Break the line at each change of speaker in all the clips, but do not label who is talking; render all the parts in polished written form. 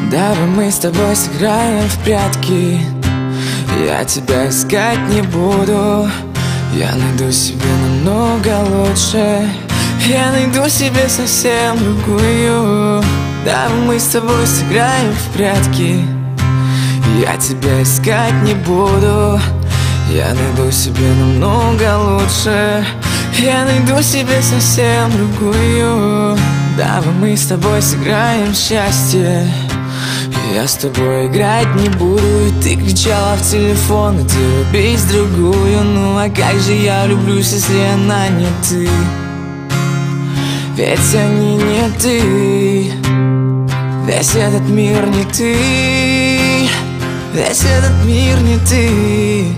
Давай мы с тобой сыграем в прятки. Я тебя искать не буду. Я найду себе намного лучше. Я найду себе совсем другую. Давай мы с тобой сыграем в прятки. Я тебя искать не буду. Я найду себе намного лучше. Я найду себе совсем другую. Давай мы с тобой сыграем в счастье. Я с тобой играть не буду. И ты кричала в телефон, иди любить другую. Ну а как же я люблюсь, если она не ты? Ведь они не ты. Весь этот мир не ты. Весь этот мир не ты.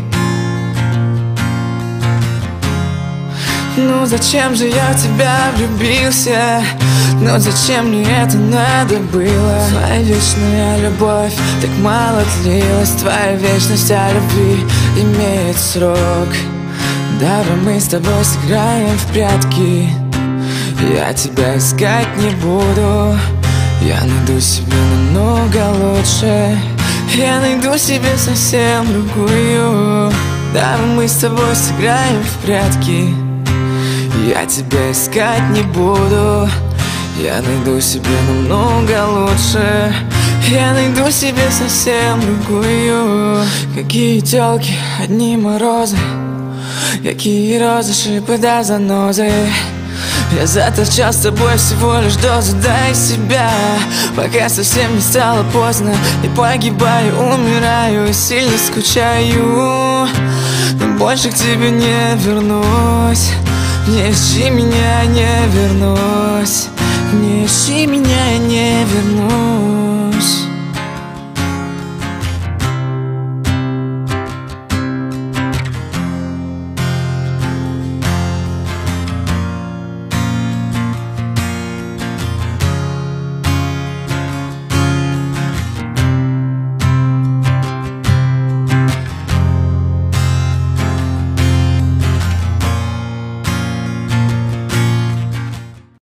Ну зачем же я в тебя влюбился? Ну зачем мне это надо было? Твоя вечная любовь так мало длилась. Твоя вечность о любви имеет срок. Давай мы с тобой сыграем в прятки. Я тебя искать не буду. Я найду себе намного лучше. Я найду себе совсем другую. Давай мы с тобой сыграем в прятки. Я тебя искать не буду. Я найду себе намного лучше. Я найду себе совсем другую. Какие тёлки, одни морозы. Какие розы, шипы да занозы. Я заторчал с тобой всего лишь дозу, дай себя. Пока совсем не стало поздно. Я погибаю, умираю и сильно скучаю. Но больше к тебе не вернусь. Не ищи меня, не вернусь. Не ищи меня, я не вернусь.